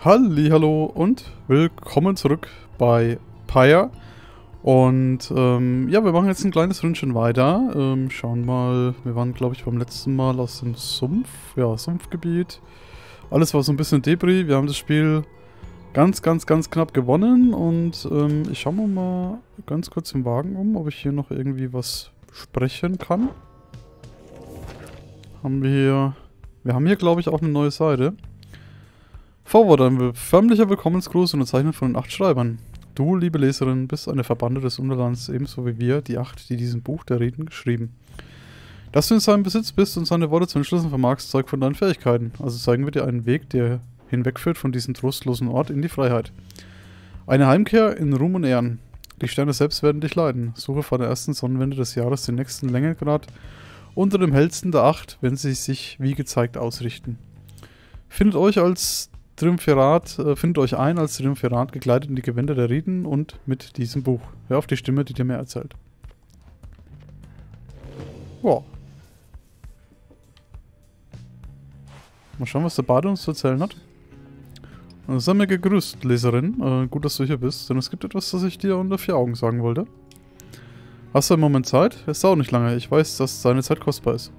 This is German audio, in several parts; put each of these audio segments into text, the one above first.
Hallihallo und willkommen zurück bei Pyre. Und ja, wir machen jetzt ein kleines Ründchen weiter. Schauen mal, wir waren glaube ich beim letzten Mal aus dem Sumpf, ja, Sumpfgebiet. Alles war so ein bisschen Debris. Wir haben das Spiel ganz knapp gewonnen. Und ich schaue mir mal ganz kurz im Wagen um, ob ich hier noch irgendwie was sprechen kann. Wir haben hier glaube ich auch eine neue Seite. Forward, ein förmlicher Willkommensgruß unterzeichnet von den 8 Schreibern. Du, liebe Leserin, bist eine Verbannte des Unterlands, ebenso wie wir, die 8, die diesem Buch der Reden geschrieben. Dass du in seinem Besitz bist und seine Worte zu entschlüsseln vermagst, zeugt von deinen Fähigkeiten. Also zeigen wir dir einen Weg, der hinwegführt von diesem trostlosen Ort in die Freiheit. Eine Heimkehr in Ruhm und Ehren. Die Sterne selbst werden dich leiten. Suche vor der ersten Sonnenwende des Jahres den nächsten Längengrad unter dem hellsten der 8, wenn sie sich wie gezeigt ausrichten. Findet euch ein als Triumvirat, gekleidet in die Gewänder der Riten und mit diesem Buch. Hör auf die Stimme, die dir mehr erzählt. Wow. Mal schauen, was der Bade uns zu erzählen hat. Sei mir gegrüßt, Leserin. Gut, dass du hier bist, denn es gibt etwas, das ich dir unter 4 Augen sagen wollte. Hast du einen Moment Zeit? Es dauert nicht lange. Ich weiß, dass seine Zeit kostbar ist.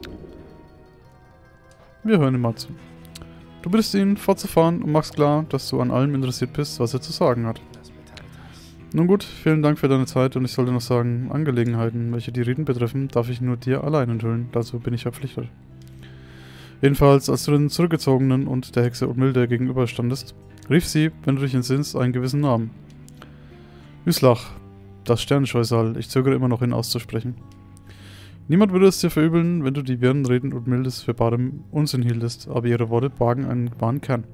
Wir hören ihm mal zu. Du bittest ihn, fortzufahren und machst klar, dass du an allem interessiert bist, was er zu sagen hat. Nun gut, vielen Dank für deine Zeit und ich sollte noch sagen, Angelegenheiten, welche die Reden betreffen, darf ich nur dir allein enthüllen. Dazu bin ich verpflichtet. Jedenfalls, als du den Zurückgezogenen und der Hexe Odmilde gegenüberstandest, rief sie, wenn du dich entsinnst, einen gewissen Namen. Üslach, das Sternenscheusal, ich zögere immer noch, ihn auszusprechen. Niemand würde es dir verübeln, wenn du die wirren Reden Odmildes für barem Unsinn hieltest, aber ihre Worte bargen einen wahren Kern.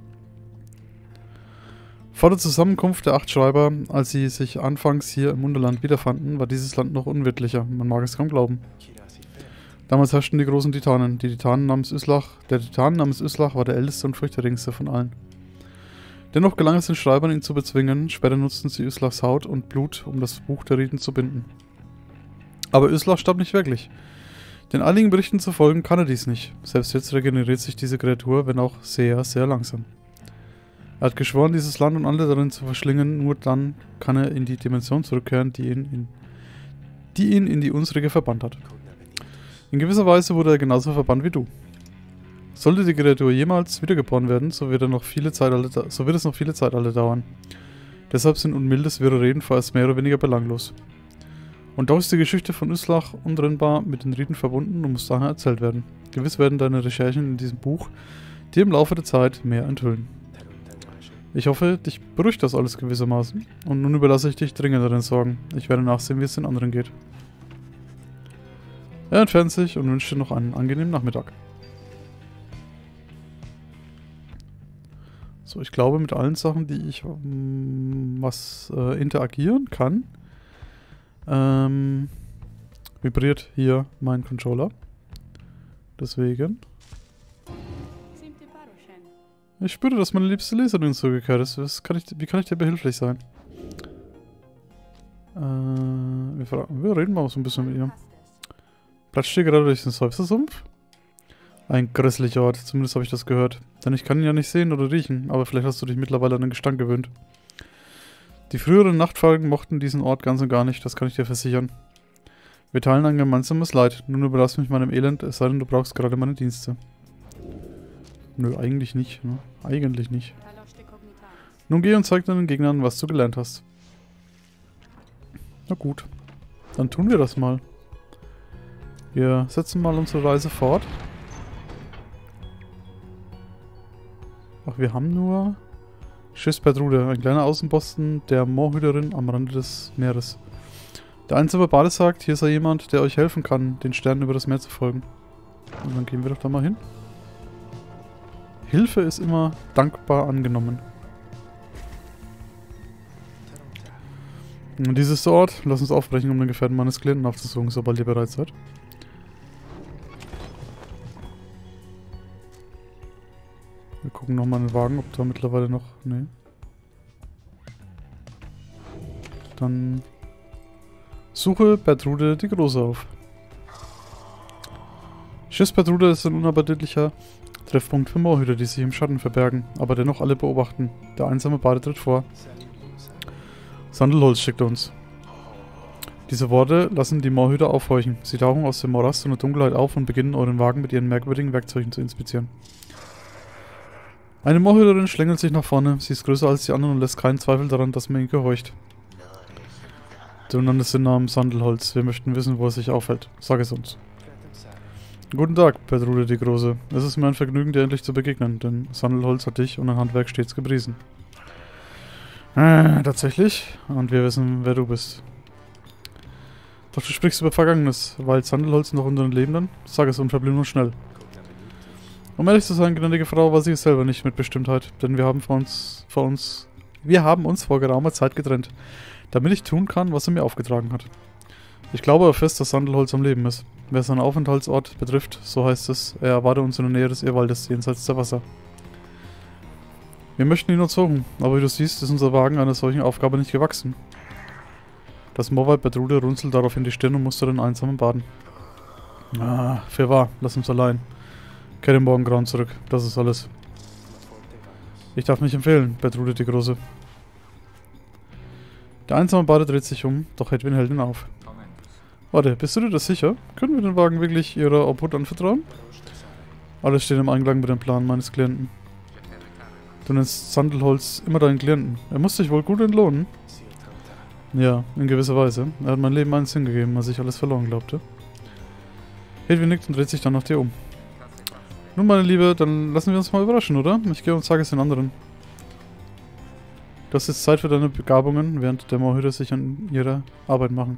Vor der Zusammenkunft der 8 Schreiber, als sie sich anfangs hier im Unterland wiederfanden, war dieses Land noch unwirtlicher, man mag es kaum glauben. Damals herrschten die großen Titanen, der Titan namens Üslach war der älteste und fürchterlichste von allen. Dennoch gelang es den Schreibern, ihn zu bezwingen, später nutzten sie Üslachs Haut und Blut, um das Buch der Reden zu binden. Aber Üslach starb nicht wirklich. Den einigen Berichten zu folgen kann er dies nicht. Selbst jetzt regeneriert sich diese Kreatur, wenn auch sehr langsam. Er hat geschworen, dieses Land und alle darin zu verschlingen, nur dann kann er in die Dimension zurückkehren, die ihn in die unsrige verbannt hat. In gewisser Weise wurde er genauso verbannt wie du. Sollte die Kreatur jemals wiedergeboren werden, so wird es noch viele Zeitalter dauern. Deshalb sind Odmildes wirre Reden vorerst mehr oder weniger belanglos. Und doch ist die Geschichte von Üslach untrennbar mit den Riten verbunden und muss daher erzählt werden. Gewiss werden deine Recherchen in diesem Buch dir im Laufe der Zeit mehr enthüllen. Ich hoffe, dich beruhigt das alles gewissermaßen. Und nun überlasse ich dich dringenderen Sorgen. Ich werde nachsehen, wie es den anderen geht. Er entfernt sich und wünscht dir noch einen angenehmen Nachmittag. So, ich glaube, mit allen Sachen, die ich interagieren kann, vibriert hier mein Controller. Deswegen. Ich spüre, dass meine liebste Leserin zurückgekehrt ist. Wie kann ich dir behilflich sein? Wir reden mal so ein bisschen mit ihr. Platscht ihr gerade durch den Seufzersumpf? Ein grässlicher Ort, zumindest habe ich das gehört. Denn ich kann ihn ja nicht sehen oder riechen, aber vielleicht hast du dich mittlerweile an den Gestank gewöhnt. Die früheren Nachtfalken mochten diesen Ort ganz und gar nicht, das kann ich dir versichern. Wir teilen ein gemeinsames Leid. Nun überlass mich meinem Elend, es sei denn, du brauchst gerade meine Dienste. Nö, eigentlich nicht, ne? Eigentlich nicht. Nun geh und zeig deinen Gegnern, was du gelernt hast. Na gut. Dann tun wir das mal. Wir setzen mal unsere Reise fort. Ach, wir haben nur Schiss Pertrude, ein kleiner Außenposten der Moorhüterin am Rande des Meeres. Der einsame Bade sagt, hier sei jemand, der euch helfen kann, den Sternen über das Meer zu folgen. Und dann gehen wir doch da mal hin. Hilfe ist immer dankbar angenommen. Und dies ist der Ort. Lass uns aufbrechen, um den Gefährten meines Klienten aufzusuchen, sobald ihr bereit seid. Wir gucken nochmal in den Wagen, ob da mittlerweile noch... Nee. Dann suche Pertrude die Große auf. Schiss Pertrude ist ein unappetitlicher Treffpunkt für Moorhüter, die sich im Schatten verbergen, aber dennoch alle beobachten. Der einsame Bade tritt vor. Sandelholz schickt uns. Diese Worte lassen die Moorhüter aufhorchen. Sie tauchen aus dem Morast und der Dunkelheit auf und beginnen, euren Wagen mit ihren merkwürdigen Werkzeugen zu inspizieren. Eine Moorhüterin schlängelt sich nach vorne. Sie ist größer als die anderen und lässt keinen Zweifel daran, dass man ihn gehorcht. Du nanntest den Namen Sandelholz. Wir möchten wissen, wo er sich aufhält. Sag es uns. Guten Tag, Petrude die Große. Es ist mir ein Vergnügen, dir endlich zu begegnen, denn Sandelholz hat dich und dein Handwerk stets gepriesen. Tatsächlich? Und wir wissen, wer du bist. Doch du sprichst über Vergangenes. Weilt Sandelholz noch unter den Lebenden? Sag es unverblümt und schnell. Um ehrlich zu sein, gnädige Frau, weiß ich es selber nicht mit Bestimmtheit, denn wir haben uns vor geraumer Zeit getrennt, damit ich tun kann, was er mir aufgetragen hat. Ich glaube aber fest, dass Sandelholz am Leben ist. Wer seinen Aufenthaltsort betrifft, so heißt es, er erwarte uns in der Nähe des Irrwaldes, jenseits der Wasser. Wir möchten ihn uns suchen, aber wie du siehst, ist unser Wagen einer solchen Aufgabe nicht gewachsen. Das Moorweib Petrude runzelt daraufhin die Stirn und musste den einsamen baden. Ah, fürwahr, lass uns allein. Kehre morgen grauen zurück, das ist alles. Ich darf mich empfehlen, Petrude die Große. Der einsame Bade dreht sich um, doch Hedwin hält ihn auf. Warte, bist du dir das sicher? Können wir den Wagen wirklich ihrer Obhut anvertrauen? Alles steht im Einklang mit dem Plan meines Klienten. Du nennst Sandelholz immer deinen Klienten. Er muss dich wohl gut entlohnen. Ja, in gewisser Weise. Er hat mein Leben einen Sinn gegeben, als ich alles verloren glaubte. Hedwig nickt und dreht sich dann nach dir um. Nun, meine Liebe, dann lassen wir uns mal überraschen, oder? Ich gehe und sage es den anderen. Das ist Zeit für deine Begabungen, während der Moorhüter sich an ihre Arbeit machen.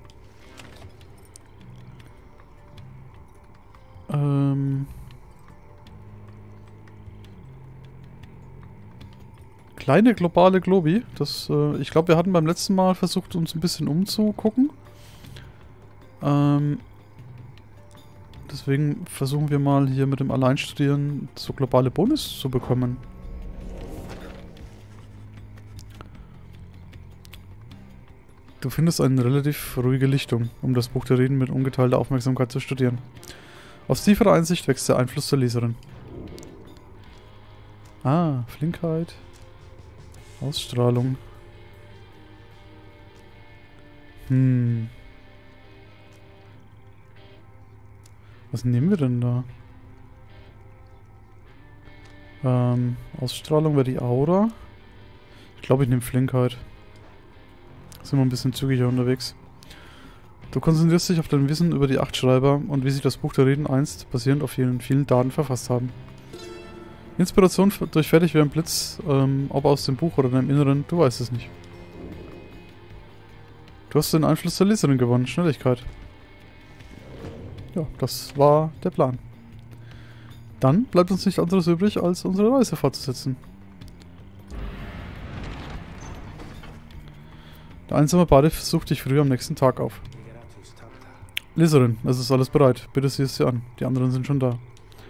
Kleine globale Globi. Das, ich glaube, wir hatten beim letzten Mal versucht, uns ein bisschen umzugucken. Deswegen versuchen wir mal hier mit dem Alleinstudieren so globale Bonus zu bekommen. Du findest eine relativ ruhige Lichtung, um das Buch der Reden mit ungeteilter Aufmerksamkeit zu studieren. Aus tieferer Einsicht wächst der Einfluss der Leserin. Ah, Flinkheit. Ausstrahlung. Was nehmen wir denn da? Ausstrahlung wäre die Aura. Ich glaube, ich nehme Flinkheit. Sind wir ein bisschen zügiger unterwegs. Du konzentrierst dich auf dein Wissen über die Achtschreiber und wie sich das Buch der Reden einst basierend auf ihren vielen Daten verfasst haben. Inspiration durchfährt dich wie ein Blitz, ob aus dem Buch oder deinem Inneren, du weißt es nicht. Du hast den Einfluss der Leserin gewonnen, Schnelligkeit. Ja, das war der Plan. Dann bleibt uns nichts anderes übrig, als unsere Reise fortzusetzen. Der einsame Bade sucht dich früh am nächsten Tag auf. Leserin, es ist alles bereit. Bitte sieh es dir an. Die anderen sind schon da.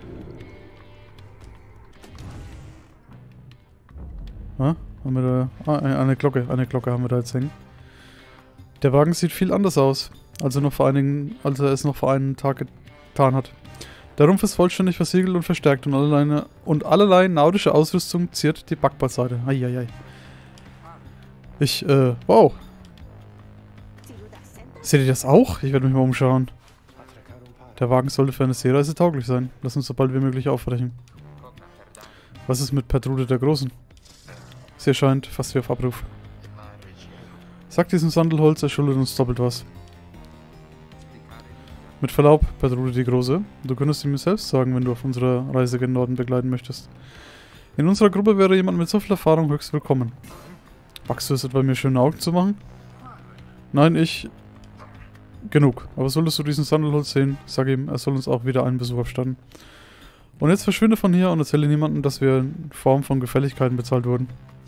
Haben wir da... eine Glocke haben wir da jetzt hängen. Der Wagen sieht viel anders aus, als er es noch vor einem Tag getan hat. Der Rumpf ist vollständig versiegelt und verstärkt und allerlei naudische Ausrüstung ziert die Backbordseite. Eieiei. Wow. Seht ihr das auch? Ich werde mich mal umschauen. Der Wagen sollte für eine Seereise tauglich sein. Lass uns so bald wie möglich aufbrechen. Was ist mit Petrude der Großen? Sie erscheint fast wie auf Abruf. Sag diesem Sandelholz, er schuldet uns doppelt was. Mit Verlaub, Petrude die Große, du könntest ihn mir selbst sagen, wenn du auf unserer Reise gen Norden begleiten möchtest. In unserer Gruppe wäre jemand mit so viel Erfahrung höchst willkommen. Wagst du es etwa, mir schöne Augen zu machen? Nein, Genug. Aber solltest du diesen Sandelholz sehen, sag ihm, er soll uns auch wieder einen Besuch abstatten. Und jetzt verschwinde von hier und erzähle niemandem, dass wir in Form von Gefälligkeiten bezahlt wurden.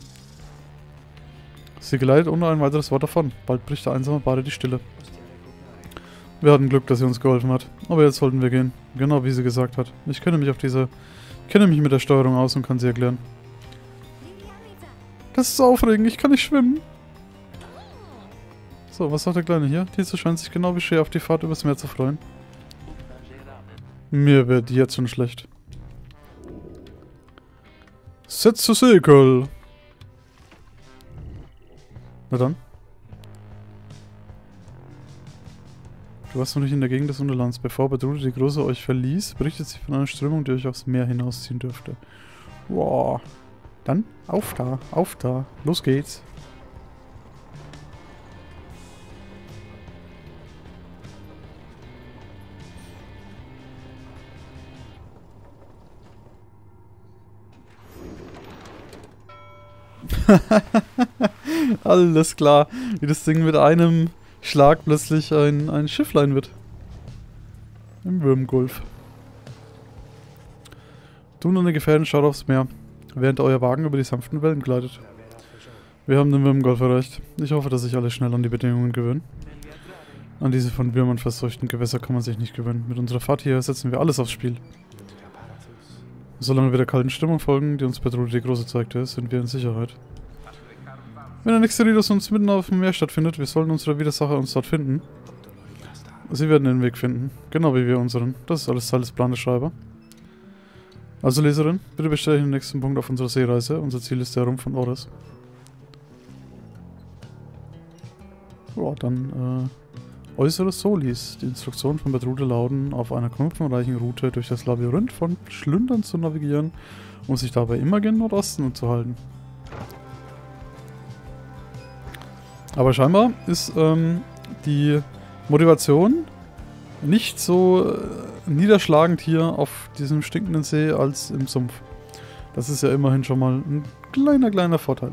Sie geleitet ohne ein weiteres Wort davon. Bald bricht der einsame Bade die Stille. Wir hatten Glück, dass sie uns geholfen hat. Aber jetzt sollten wir gehen. Genau wie sie gesagt hat. Ich kenne mich mit der Steuerung aus und kann sie erklären. Das ist aufregend, ich kann nicht schwimmen. So, was sagt der Kleine hier? Diese scheint sich genau wie Shea auf die Fahrt übers Meer zu freuen. Mir wird jetzt schon schlecht. Setze Segel! Na dann. Du warst noch nicht in der Gegend des Unterlands. Bevor Badrude die Große euch verließ, berichtet sie von einer Strömung, die euch aufs Meer hinausziehen dürfte. Wow. Dann auf da, auf da. Los geht's. Alles klar, wie das Ding mit einem Schlag plötzlich ein Schifflein wird. Im Würmgulf. Du und deine Gefährten schaut aufs Meer, während euer Wagen über die sanften Wellen gleitet. Wir haben den Würmgulf erreicht. Ich hoffe, dass sich alle schnell an die Bedingungen gewöhnen. An diese von Würmern verseuchten Gewässer kann man sich nicht gewöhnen. Mit unserer Fahrt hier setzen wir alles aufs Spiel. Solange wir der kalten Stimmung folgen, die uns Badrude die Große zeigte, sind wir in Sicherheit. Wenn der nächste Ritus uns mitten auf dem Meer stattfindet, wir sollen unsere Widersacher uns dort finden. Sie werden den Weg finden, genau wie wir unseren. Das ist alles Teil des Plans des Schreiber. Also Leserin, bitte bestelle den nächsten Punkt auf unserer Seereise. Unser Ziel ist der Rumpf von Oris. Ja, dann äußere Solis. Die Instruktionen von Badrude lauten, auf einer knopfenreichen Route durch das Labyrinth von Schlündern zu navigieren, um sich dabei immer gen Nordosten zu halten. Aber scheinbar ist die Motivation nicht so niederschlagend hier auf diesem stinkenden See als im Sumpf. Das ist ja immerhin schon mal ein kleiner Vorteil.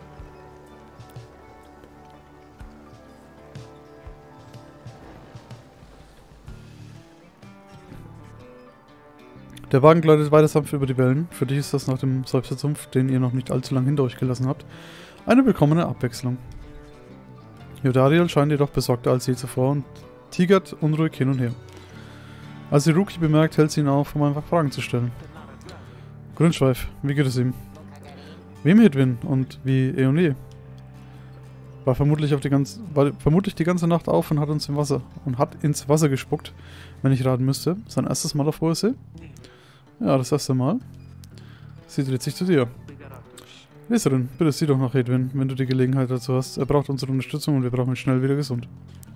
Der Wagen gleitet weiter sanft über die Wellen. Für dich ist das nach dem Seufzersumpf, den ihr noch nicht allzu lange hinter euch gelassen habt, eine willkommene Abwechslung. Jodariel scheint jedoch besorgter als je zuvor und tigert unruhig hin und her. Als sie Ruki bemerkt, hält sie ihn auf, um einfach Fragen zu stellen. Grünschweif, wie geht es ihm? Wem Hedwin und wie Eonie? War vermutlich die ganze Nacht auf und hat ins Wasser gespuckt, wenn ich raten müsste. Sein erstes Mal auf hoher See? Ja, das erste Mal. Sie dreht sich zu dir. Leserin, bitte sieh doch nach Hedwin, wenn du die Gelegenheit dazu hast. Er braucht unsere Unterstützung und wir brauchen ihn schnell wieder gesund.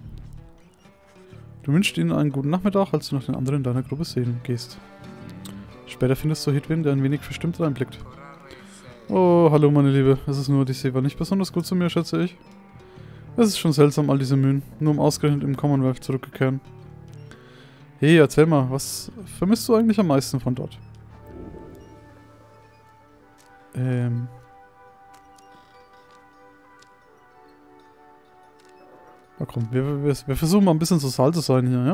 Du wünschst ihnen einen guten Nachmittag, als du nach den anderen in deiner Gruppe sehen gehst. Später findest du Hedwin, der ein wenig verstimmt reinblickt. Oh, hallo meine Liebe. Es ist nur, die See war nicht besonders gut zu mir, schätze ich. Es ist schon seltsam, all diese Mühen, nur um ausgerechnet im Commonwealth zurückzukehren. Hey, erzähl mal, was vermisst du eigentlich am meisten von dort? Na komm, wir versuchen mal ein bisschen sozial zu sein hier, ja?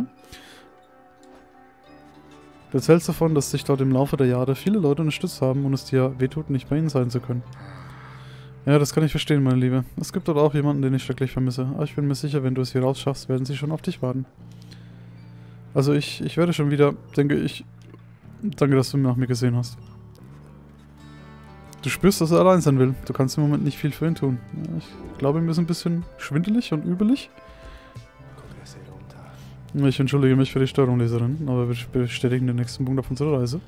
Du erzählst davon, dass sich dort im Laufe der Jahre viele Leute unterstützt haben und es dir wehtut, nicht bei ihnen sein zu können. Ja, das kann ich verstehen, meine Liebe. Es gibt dort auch jemanden, den ich schrecklich vermisse. Aber ich bin mir sicher, wenn du es hier rausschaffst, werden sie schon auf dich warten. Also ich werde schon wieder, denke ich... Danke, dass du nach mir gesehen hast. Du spürst, dass er allein sein will. Du kannst im Moment nicht viel für ihn tun. Ja, ich glaube, ihm ist ein bisschen schwindelig und übelig. Ich entschuldige mich für die Störung, Leserin, aber wir bestätigen den nächsten Punkt auf unserer Reise.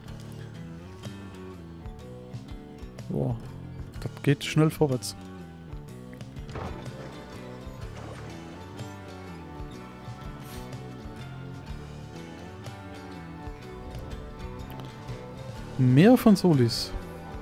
Boah, das geht schnell vorwärts. Meer von Solis.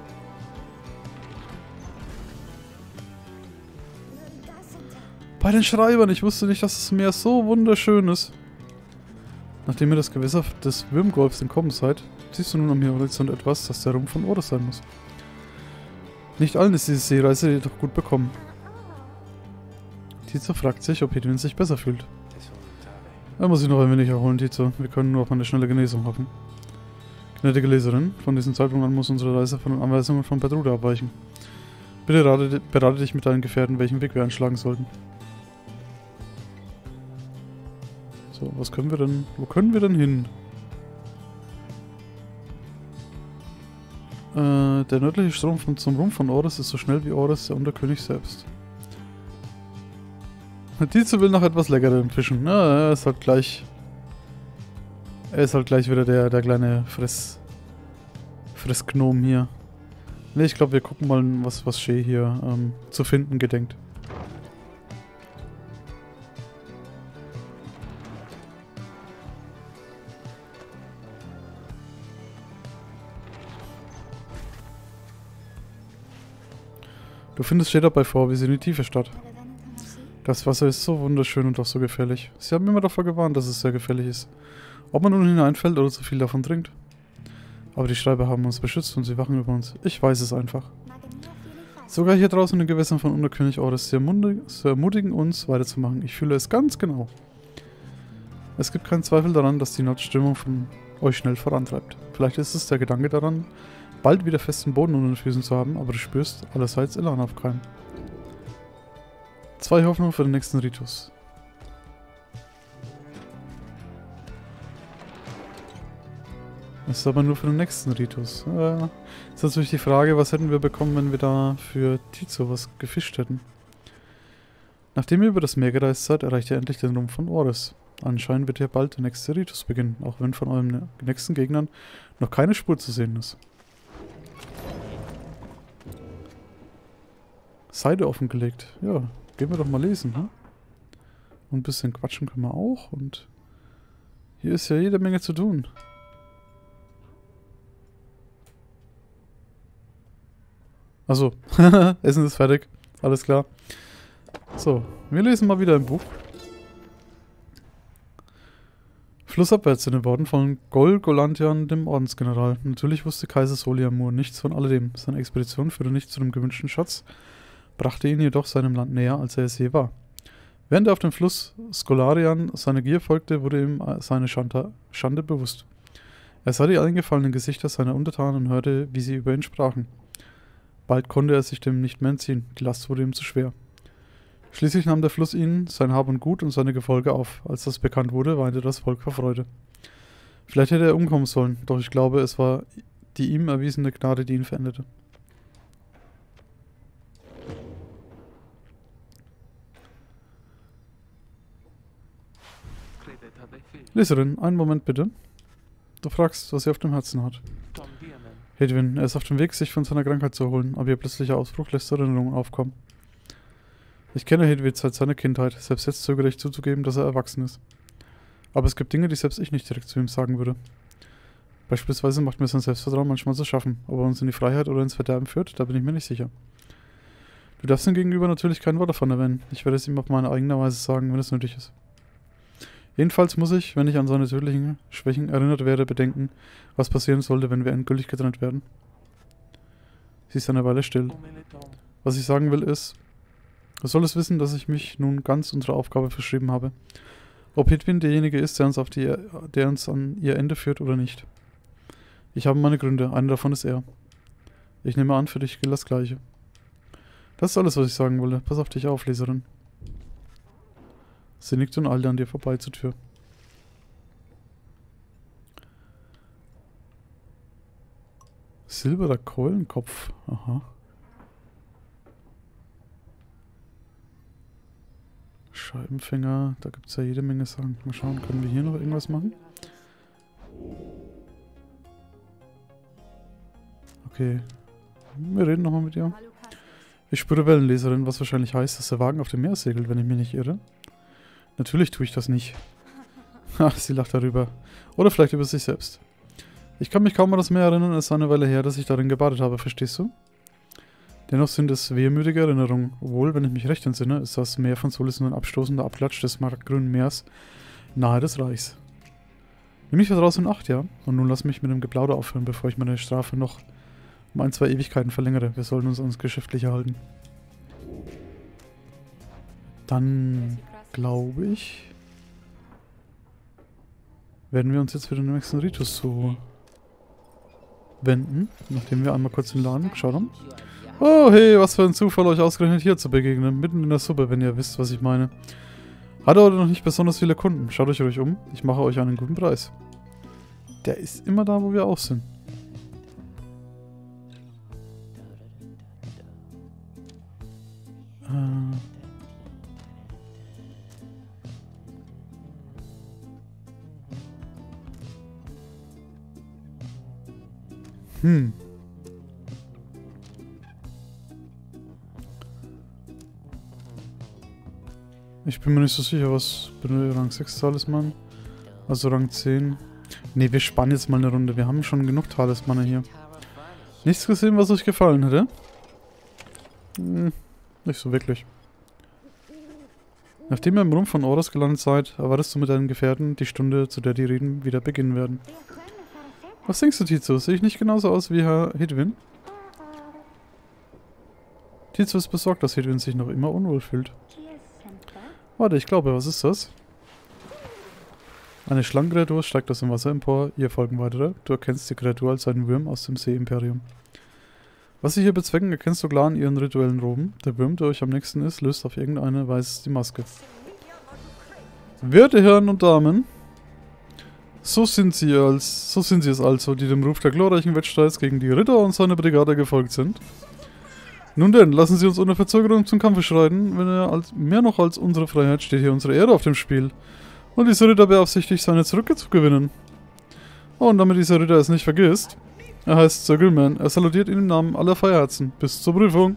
Bei den Schreibern, ich wusste nicht, dass das Meer so wunderschön ist. Nachdem ihr das Gewässer des Würmgulfs entkommen seid, siehst du nun am Horizont etwas, das der Rumpf von Oris sein muss. Nicht allen ist diese Seereise jedoch gut bekommen. Tizo fragt sich, ob Hedwin sich besser fühlt. Er muss sich noch ein wenig erholen, Tizo. Wir können nur auf eine schnelle Genesung hoffen. Gnädige Leserin, von diesem Zeitpunkt an muss unsere Reise von den Anweisungen von Badrude abweichen. Bitte berate dich mit deinen Gefährten, welchen Weg wir einschlagen sollten. So, was können wir denn... Wo können wir denn hin? Der nördliche Strom zum Rumpf von Oris ist so schnell wie Oris, der Unterkönig selbst. Tizo will nach etwas leckerem fischen. Na, er ist halt gleich... Er ist halt gleich wieder der kleine Fressgnom hier. Ne, ich glaube, wir gucken mal, was Shay hier zu finden gedenkt. Du findest Shay dabei vor, wie sie in die Tiefe starrt. Das Wasser ist so wunderschön und doch so gefährlich. Sie haben immer davor gewarnt, dass es sehr gefährlich ist. Ob man nun hineinfällt oder zu viel davon trinkt. Aber die Schreiber haben uns beschützt und sie wachen über uns. Ich weiß es einfach. Sogar hier draußen in den Gewässern von Unterkönig Orris, sie ermutigen uns, weiterzumachen. Ich fühle es ganz genau. Es gibt keinen Zweifel daran, dass die Nordströmung von euch schnell vorantreibt. Vielleicht ist es der Gedanke daran, bald wieder festen Boden unter den Füßen zu haben, aber du spürst allerseits Elan aufkeimen. 2 Hoffnungen für den nächsten Ritus. Das ist aber nur für den nächsten Ritus. Ist natürlich die Frage, was hätten wir bekommen, wenn wir da für Tizo was gefischt hätten. Nachdem ihr über das Meer gereist seid, erreicht ihr endlich den Rumpf von Orris. Anscheinend wird hier bald der nächste Ritus beginnen, auch wenn von euren nächsten Gegnern noch keine Spur zu sehen ist. Seite offengelegt. Ja, gehen wir doch mal lesen, ne? Und ein bisschen quatschen können wir auch. Und hier ist ja jede Menge zu tun. Also, Essen ist fertig. Alles klar. So, wir lesen mal wieder ein Buch. Flussabwärts in den Worten von Golgolantian, dem Ordensgeneral. Natürlich wusste Kaiser Soliamur nichts von alledem. Seine Expedition führte nicht zu dem gewünschten Schatz, brachte ihn jedoch seinem Land näher, als er es je war. Während er auf dem Fluss Skolarian seiner Gier folgte, wurde ihm seine Schande bewusst. Er sah die eingefallenen Gesichter seiner Untertanen und hörte, wie sie über ihn sprachen. Bald konnte er sich dem nicht mehr entziehen, die Last wurde ihm zu schwer. Schließlich nahm der Fluss ihn, sein Hab und Gut und seine Gefolge auf. Als das bekannt wurde, weinte das Volk vor Freude. Vielleicht hätte er umkommen sollen, doch ich glaube, es war die ihm erwiesene Gnade, die ihn veränderte. Leserin, einen Moment bitte. Du fragst, was sie auf dem Herzen hat. Hedwin, er ist auf dem Weg, sich von seiner Krankheit zu erholen, aber ihr plötzlicher Ausbruch lässt Erinnerungen aufkommen. Ich kenne Hedwig seit seiner Kindheit, selbst jetzt zögere ich zuzugeben, dass er erwachsen ist. Aber es gibt Dinge, die selbst ich nicht direkt zu ihm sagen würde. Beispielsweise macht mir sein Selbstvertrauen manchmal zu schaffen, ob er uns in die Freiheit oder ins Verderben führt, da bin ich mir nicht sicher. Du darfst ihm gegenüber natürlich kein Wort davon erwähnen, ich werde es ihm auf meine eigene Weise sagen, wenn es nötig ist. Jedenfalls muss ich, wenn ich an seine tödlichen Schwächen erinnert werde, bedenken, was passieren sollte, wenn wir endgültig getrennt werden. Sie ist eine Weile still. Was ich sagen will ist, du solltest wissen, dass ich mich nun ganz unserer Aufgabe verschrieben habe. Ob Hedwin derjenige ist, der uns an ihr Ende führt oder nicht. Ich habe meine Gründe, einer davon ist er. Ich nehme an, für dich gilt das Gleiche. Das ist alles, was ich sagen wollte. Pass auf dich auf, Leserin. Sie nickt und eilte an dir vorbei zur Tür. Silberner Keulenkopf. Aha. Scheibenfänger. Da gibt es ja jede Menge Sachen. Mal schauen, können wir hier noch irgendwas machen? Okay. Wir reden nochmal mit ihr. Ich spüre Wellenleserin, was wahrscheinlich heißt, dass der Wagen auf dem Meer segelt, wenn ich mich nicht irre. Natürlich tue ich das nicht. Ach, sie lacht darüber. Oder vielleicht über sich selbst. Ich kann mich kaum an das Meer erinnern, es ist eine Weile her, dass ich darin gebadet habe, verstehst du? Dennoch sind es wehmütige Erinnerungen. Obwohl, wenn ich mich recht entsinne, ist das Meer von Solis nur ein abstoßender Abklatsch des markgrünen Meers nahe des Reichs. Nimm mich da draußen in Acht, ja? Und nun lass mich mit dem Geplauder aufhören, bevor ich meine Strafe noch um 1, 2 Ewigkeiten verlängere. Wir sollten uns ans Geschäftliche halten. Dann glaube ich, werden wir uns jetzt für den nächsten Ritus wenden, nachdem wir einmal kurz den Laden geschaut haben. Oh, hey, was für ein Zufall, euch ausgerechnet hier zu begegnen. Mitten in der Suppe, wenn ihr wisst, was ich meine. Hat heute noch nicht besonders viele Kunden. Schaut euch ruhig um. Ich mache euch einen guten Preis. Der ist immer da, wo wir auch sind. Ich bin mir nicht so sicher, was benötigt Rang 6 Talisman. Also Rang 10. Ne, wir spannen jetzt mal eine Runde. Wir haben schon genug Talismane hier. Nichts gesehen, was euch gefallen hätte? Nicht so wirklich. Nachdem ihr im Rumpf von Oros gelandet seid, erwartest du mit deinen Gefährten die Stunde, zu der die Reden wieder beginnen werden. Was denkst du, Tizo? Sehe ich nicht genauso aus wie Herr Hedwin? Tizo ist besorgt, dass Hedwin sich noch immer unwohl fühlt. Warte, ich glaube, was ist das? Eine Schlangenkreatur steigt aus dem Wasser empor, ihr folgen weitere. Du erkennst die Kreatur als einen Wurm aus dem See-Imperium. Was sie hier bezwecken, erkennst du klar in ihren rituellen Roben. Der Wurm, der euch am nächsten ist, löst auf irgendeine Weise die Maske. Werte Herren und Damen, so sind sie es also, die dem Ruf der glorreichen Wettstreits gegen die Ritter und seine Brigade gefolgt sind. Nun denn, lassen Sie uns ohne Verzögerung zum Kampfe schreiten, mehr noch als unsere Freiheit steht hier unsere Ehre auf dem Spiel. Und dieser Ritter beabsichtigt, seine zurückzugewinnen. Oh, und damit dieser Ritter es nicht vergisst, er heißt Sir Gilman, er salutiert ihn im Namen aller Feierherzen. Bis zur Prüfung.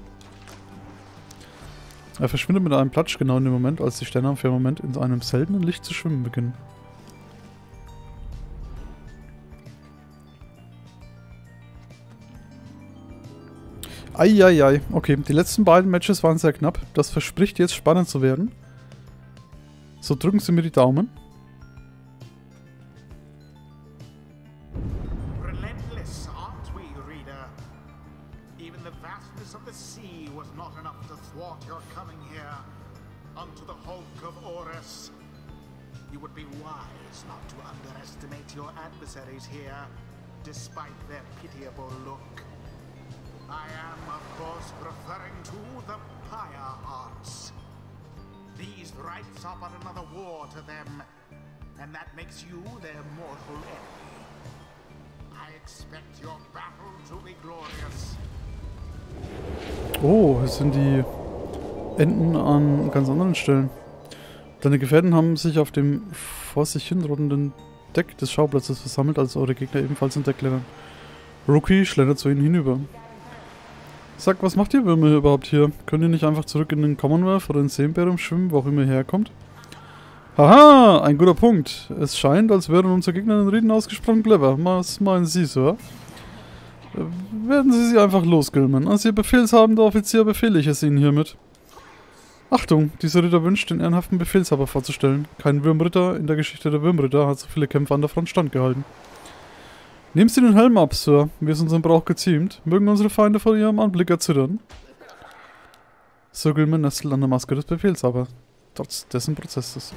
Er verschwindet mit einem Platsch genau in dem Moment, als die Sterne am Firmament in einem seltenen Licht zu schwimmen beginnen. Eieiei, okay, die letzten beiden Matches waren sehr knapp. Das verspricht jetzt spannend zu werden. So, drücken Sie mir die Daumen. Relentless, aren't we, reader? Even the vastness of the sea was not enough to thwart your coming here unto the hulk of Oris. You would be wise not to underestimate your adversaries here, despite their pitiable look. I am, of course, referring to the Pyre Arts. These rites are but another war to them, and that makes you their mortal enemy. I expect your battle to be glorious. Oh, es sind die Enden an ganz anderen Stellen. Deine Gefährten haben sich auf dem vor sich hinrollenden Deck des Schauplatzes versammelt, als eure Gegner ebenfalls im Deck klettern. Rookie schlendert zu ihnen hinüber. Sag, was macht ihr Würmer überhaupt hier? Könnt ihr nicht einfach zurück in den Commonwealth oder ins See-Imperium schwimmen, wo auch immer ihr herkommt? Haha, ein guter Punkt. Es scheint, als wären unsere Gegner in Reden ausgesprochen clever. Was meinen Sie, Sir? Werden Sie einfach losgilmen. Als Ihr befehlshabender Offizier befehle ich es Ihnen hiermit. Achtung, dieser Ritter wünscht, den ehrenhaften Befehlshaber vorzustellen. Kein Würmritter in der Geschichte der Würmritter hat so viele Kämpfer an der Front standgehalten. Nehmen Sie den Helm ab, Sir, wie es unserem Brauch geziemt. Mögen unsere Feinde vor Ihrem Anblick erzittern. Sir Gilman nestelt an der Maske des Befehlshabers, trotz dessen Prozesses.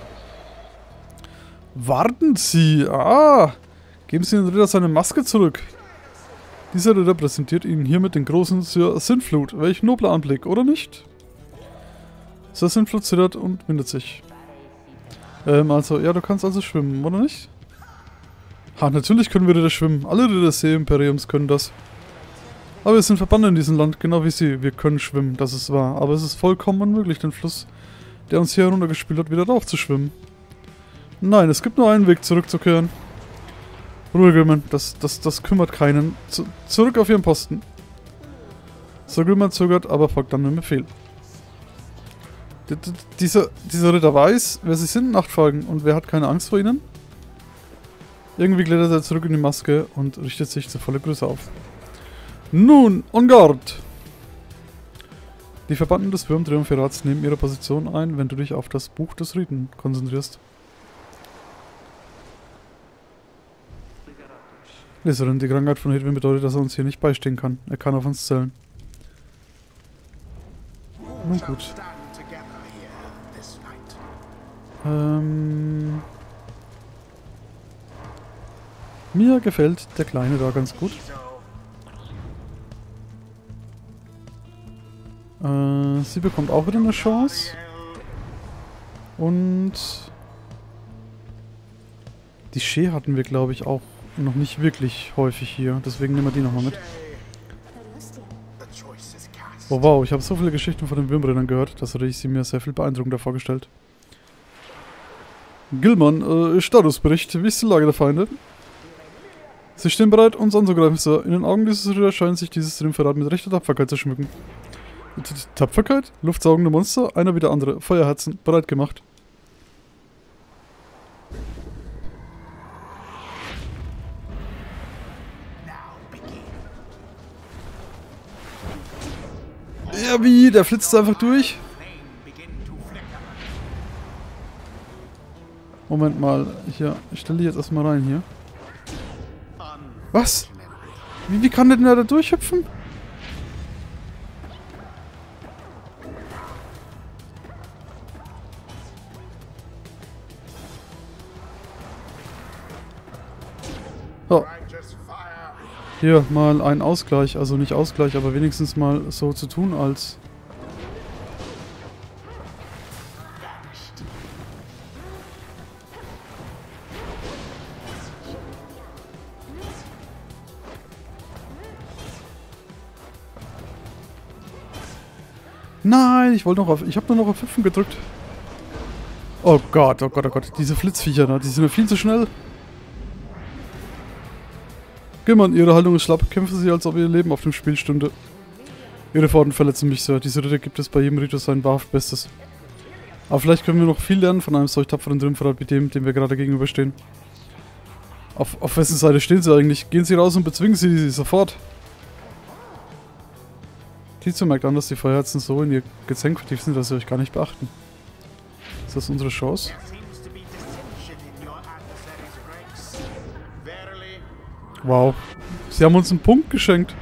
Warten Sie! Geben Sie den Ritter seine Maske zurück. Dieser Ritter präsentiert Ihnen hiermit den großen Sir Sinflut. Welch nobler Anblick, oder nicht? Sir Sinflut zittert und windet sich. Also, ja, du kannst also schwimmen, oder nicht? Ha, natürlich können wir Ritter schwimmen. Alle Ritter des See-Imperiums können das. Aber wir sind verbannt in diesem Land, genau wie Sie. Wir können schwimmen, das ist wahr. Aber es ist vollkommen unmöglich, den Fluss, der uns hier heruntergespült hat, wieder rauf zu schwimmen. Nein, es gibt nur einen Weg, zurückzukehren. Ruhe, Gilman, das kümmert keinen. Zurück auf Ihren Posten. Sir Gilman zögert, aber folgt dann dem Befehl. Dieser Ritter weiß, wer Sie sind, Nachtfalken. Und wer hat keine Angst vor Ihnen? Irgendwie klettert er zurück in die Maske und richtet sich zu voller Größe auf. Nun, en garde! Die Verbannten des Würm-Triumphirats nehmen ihre Position ein, wenn du dich auf das Buch des Riten konzentrierst. Leserin, die Krankheit von Hedwin bedeutet, dass er uns hier nicht beistehen kann. Er kann auf uns zählen. Nun gut. Mir gefällt der Kleine da ganz gut. Sie bekommt auch wieder eine Chance. Und die Shee hatten wir, glaube ich, auch noch nicht wirklich häufig hier. Deswegen nehmen wir die nochmal mit. Oh wow, ich habe so viele Geschichten von den Würmrittern gehört, dass hätte ich sie mir sehr viel beeindruckender vorgestellt. Gilman, Statusbericht. Wie ist die Lage der Feinde? Sie stehen bereit, uns anzugreifen, Sir. In den Augen dieses Ritters scheint sich dieses Triumvirat mit rechter Tapferkeit zu schmücken. Tapferkeit, luftsaugende Monster, einer wie der andere. Feuerherzen, bereit gemacht. Ja, wie? Der flitzt einfach durch. Moment mal, hier, ich stelle die jetzt erstmal rein hier. Was? Wie kann der denn da durchhüpfen? So. Hier mal ein Ausgleich, also nicht Ausgleich, aber wenigstens mal so zu tun als... Nein, ich wollte noch auf... Ich habe nur noch auf Hüpfen gedrückt. Oh Gott, oh Gott, oh Gott. Diese Flitzviecher da, die sind ja viel zu schnell. Geh mal, ihre Haltung ist schlapp. Kämpfen sie, als ob ihr Leben auf dem Spiel stünde. Ihre Worte verletzen mich, Sir. Diese Ritter gibt es bei jedem Ritus sein wahrhaft Bestes. Aber vielleicht können wir noch viel lernen von einem solch tapferen Triumphrat wie dem wir gerade gegenüberstehen. Auf wessen Seite stehen sie eigentlich? Gehen sie raus und bezwingen sie sofort. Tizio merkt an, dass die Feuerherzen so in ihr Gezänk vertieft sind, dass sie euch gar nicht beachten. Ist das unsere Chance? Wow. Sie haben uns einen Punkt geschenkt.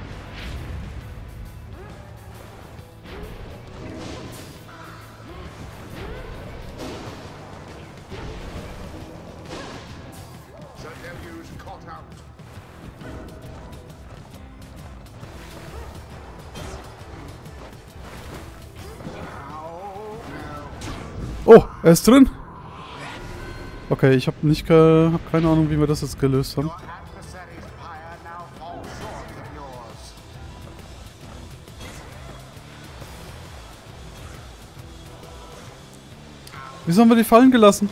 Oh, er ist drin. Okay, ich habe keine Ahnung, wie wir das jetzt gelöst haben. Wieso haben wir die fallen gelassen?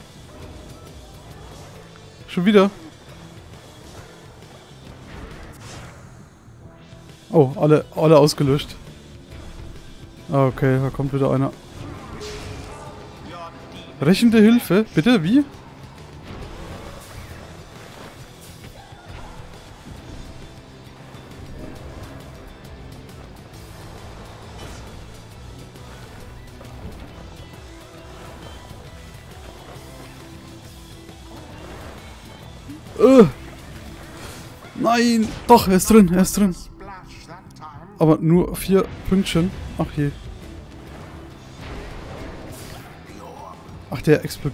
Schon wieder? Oh, alle ausgelöscht. Ah, okay, da kommt wieder einer. Rächende Hilfe? Bitte? Wie? Nein! Doch, er ist drin, er ist drin. Aber nur 4 Pünktchen. Ach je. Ach, der explodiert.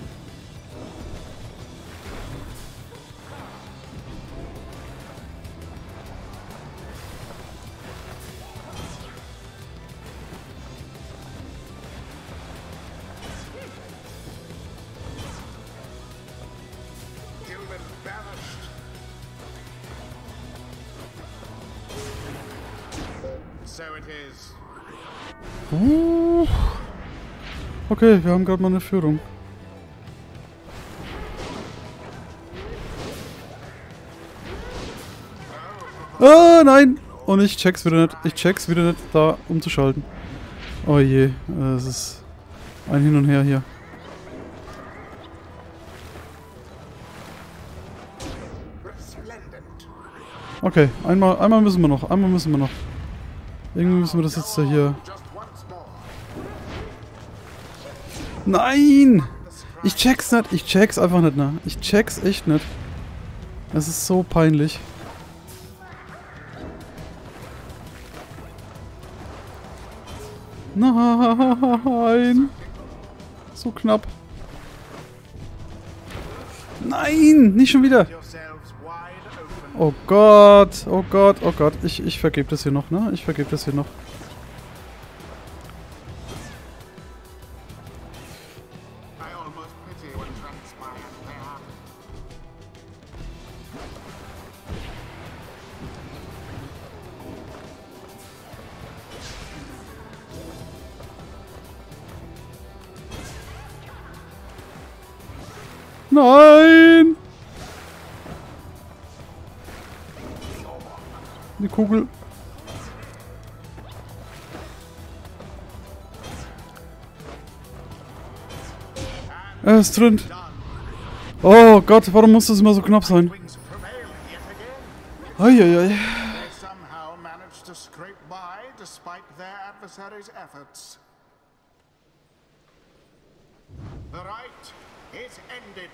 Okay, wir haben gerade mal eine Führung. Ah, nein! Und ich check's wieder nicht. Ich check's wieder nicht, da umzuschalten. Oh je, es ist ein Hin und Her hier. Okay, einmal müssen wir noch. Einmal müssen wir noch. Irgendwie müssen wir das jetzt hier... Nein! Ich check's nicht. Ich check's einfach nicht, ne? Ich check's echt nicht. Es ist so peinlich. Nein! So knapp. Nein! Nicht schon wieder! Oh Gott! Oh Gott! Oh Gott! Ich vergebe das hier noch, ne? Ich vergebe das hier noch. Nein! Die Kugel. Er ist drin. Oh Gott, warum muss das immer so knapp sein? Wings prevail yet again. Eieiei. They somehow managed to scrape by despite their adversaries' efforts. The right is ended.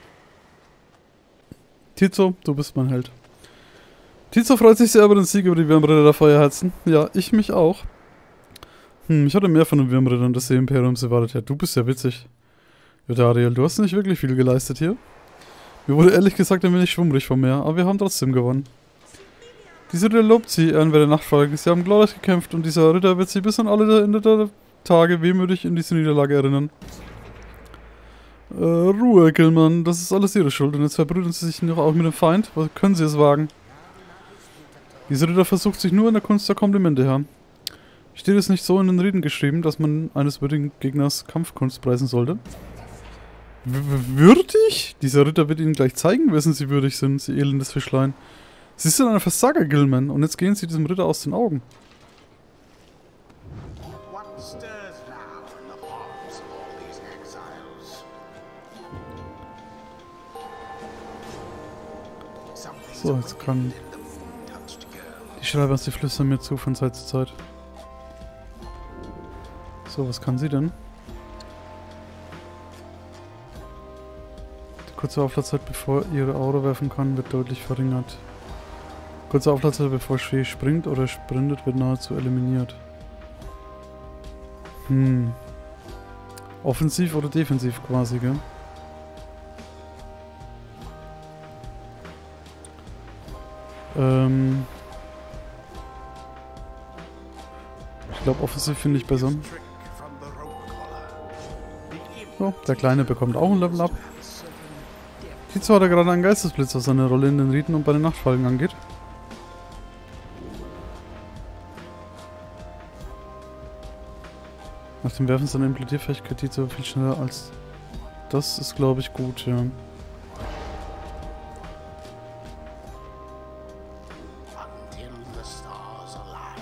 Tizo, du bist mein Held. Tizo freut sich sehr über den Sieg über die Wyrmritter der Feuerherzen. Ja, ich mich auch. Ich hatte mehr von den Wyrmrittern des Seeimperiums erwartet. Ja, du bist ja witzig. Jodariel, du hast nicht wirklich viel geleistet hier. Mir wurde ehrlich gesagt ein wenig schwummrig vom Meer, aber wir haben trotzdem gewonnen. Diese Ritter lobt sie, Ehrenwerte Nachtfalken. Sie haben glorreich gekämpft und dieser Ritter wird sie bis an alle Ende der Tage wehmütig in diese Niederlage erinnern. Ruhe, Gilman, das ist alles ihre Schuld und jetzt verbrüdern sie sich noch auch mit dem Feind. Was können sie es wagen? Dieser Ritter versucht sich nur in der Kunst der Komplimente her. Steht es nicht so in den Reden geschrieben, dass man eines würdigen Gegners Kampfkunst preisen sollte? Würdig? Dieser Ritter wird ihnen gleich zeigen, wessen sie würdig sind, sie elendes Fischlein. Sie sind ein Versager, Gilman, und jetzt gehen sie diesem Ritter aus den Augen. What stirs now in the hearts of all these exiles? So, jetzt kann die Schreiber, sie flüstern mir zu von Zeit zu Zeit. So, was kann sie denn? Die kurze Aufladezeit, bevor ihre Aura werfen kann, wird deutlich verringert. Kurze Aufladezeit, bevor Shree springt oder sprintet, wird nahezu eliminiert. Offensiv oder defensiv quasi, gell? Ich glaube, offensiv finde ich besser. So, der Kleine bekommt auch ein Level Up. Tizo hat er gerade einen Geistesblitz, was seine Rolle in den Riten und bei den Nachtfalken angeht. Nach dem Werfen seiner Implodierfähigkeit Tizo viel schneller als... Das ist, glaube ich, gut, ja. Until the stars align.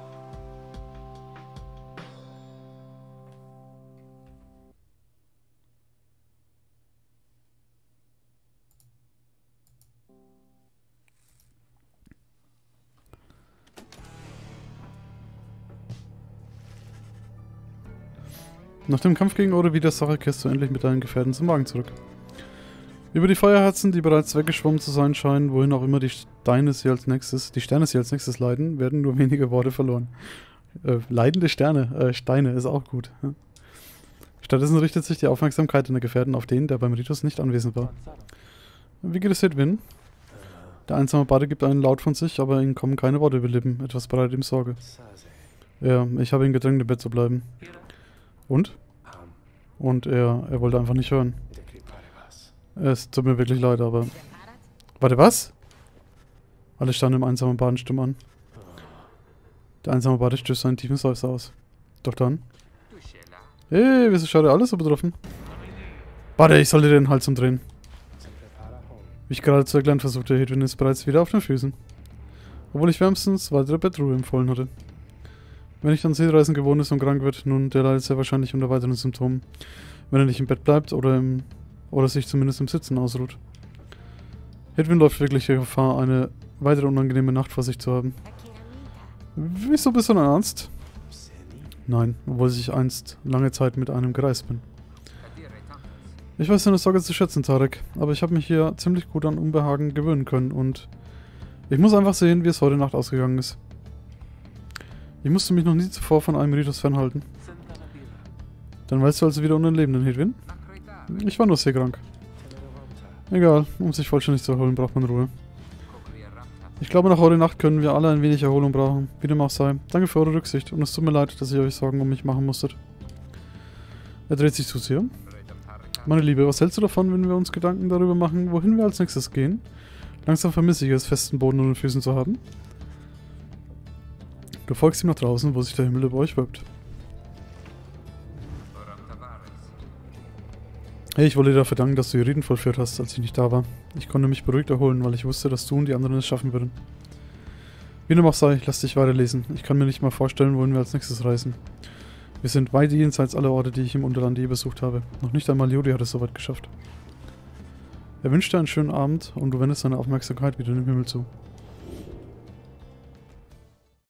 Nach dem Kampf gegen Ore Widersacher kehrst du endlich mit deinen Gefährten zum Wagen zurück. Über die Feuerherzen, die bereits weggeschwommen zu sein scheinen, wohin auch immer die Sterne sie als nächstes leiden, werden nur wenige Worte verloren. Leidende Steine ist auch gut. Ja. Stattdessen richtet sich die Aufmerksamkeit deiner Gefährten auf den, der beim Ritus nicht anwesend war. Wie geht es Hedwin? Der einsame Bade gibt einen Laut von sich, aber ihm kommen keine Worte über Lippen. Etwas bereitet ihm Sorge. Ja, ich habe ihn gedrängt, im Bett zu bleiben. Und? Und er wollte einfach nicht hören. Es tut mir wirklich leid, aber... Warte, was? Alle standen im einsamen Baden stumm an. Der einsame Bade stößt einen tiefen Seufzer aus. Doch dann... Hey, wieso schaut ihr alles so betroffen? Warte, ich sollte dir den Hals umdrehen. Wie ich gerade zu erklären versuchte, Hedwin ist bereits wieder auf den Füßen. Obwohl ich wärmstens weitere Bettruhe empfohlen hatte. Wenn nicht an Seereisen gewohnt ist und krank wird, nun, der leidet sehr wahrscheinlich unter weiteren Symptomen. Wenn er nicht im Bett bleibt oder sich zumindest im Sitzen ausruht. Hedwin läuft wirklich Gefahr, eine weitere unangenehme Nacht vor sich zu haben. Wieso bist du denn ernst? Nein, obwohl ich einst lange Zeit mit einem gereist bin. Ich weiß deine Sorge zu schätzen, Tarek, aber ich habe mich hier ziemlich gut an Unbehagen gewöhnen können und ich muss einfach sehen, wie es heute Nacht ausgegangen ist. Ich musste mich noch nie zuvor von einem Ritus fernhalten. Dann weißt du also wieder unter den Lebenden, Hedwin? Ich war nur seekrank. Egal, um sich vollständig zu erholen, braucht man Ruhe. Ich glaube, nach heute Nacht können wir alle ein wenig Erholung brauchen. Wie dem auch sei. Danke für eure Rücksicht und es tut mir leid, dass ihr euch Sorgen um mich machen musstet. Er dreht sich zu dir. Meine Liebe, was hältst du davon, wenn wir uns Gedanken darüber machen, wohin wir als nächstes gehen? Langsam vermisse ich es, festen Boden unter den Füßen zu haben. Du folgst ihm nach draußen, wo sich der Himmel über euch wölbt. Hey, ich wollte dir dafür danken, dass du die Riten vollführt hast, als ich nicht da war. Ich konnte mich beruhigt erholen, weil ich wusste, dass du und die anderen es schaffen würden. Wie dem auch sei, lass dich weiterlesen. Ich kann mir nicht mal vorstellen, wohin wir als nächstes reisen. Wir sind weit jenseits aller Orte, die ich im Unterland je besucht habe. Noch nicht einmal Jodi hat es so weit geschafft. Er wünscht dir einen schönen Abend und du wendest deine Aufmerksamkeit wieder dem Himmel zu.